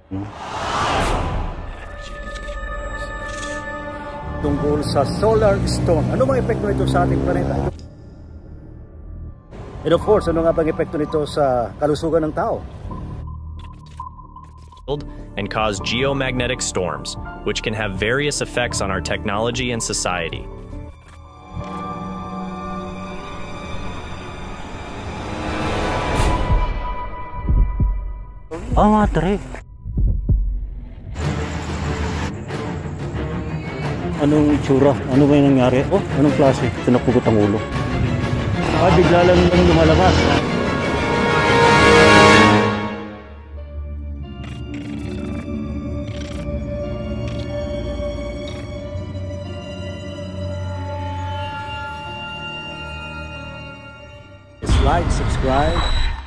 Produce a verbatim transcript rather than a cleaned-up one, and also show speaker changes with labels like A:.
A: Tungkol sa solar storm. Ano mga epekto nito sa ating planeta? And of course, ano nga bang epekto nito sa kalusugan ng tao?
B: And cause geomagnetic storms, which can have various effects on our technology and society.
A: Oh, matre. Anong itsura? Ano ba yung nangyari? Oh, anong klase? Tinapugot ang ulo. Ah, bigla lang yung lumalabas. Like, subscribe.